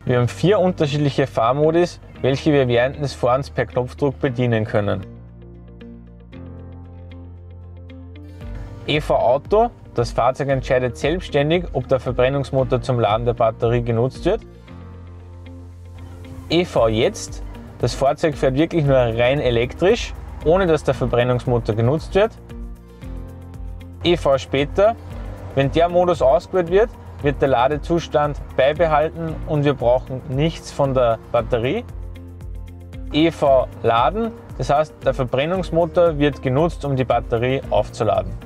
Wir haben 4 unterschiedliche Fahrmodis, welche wir während des Fahrens per Knopfdruck bedienen können. EV Auto, das Fahrzeug entscheidet selbstständig, ob der Verbrennungsmotor zum Laden der Batterie genutzt wird. EV Jetzt, das Fahrzeug fährt wirklich nur rein elektrisch, ohne dass der Verbrennungsmotor genutzt wird. EV Später, wenn der Modus ausgewählt wird, wird der Ladezustand beibehalten und wir brauchen nichts von der Batterie. EV Laden, das heißt, der Verbrennungsmotor wird genutzt, um die Batterie aufzuladen.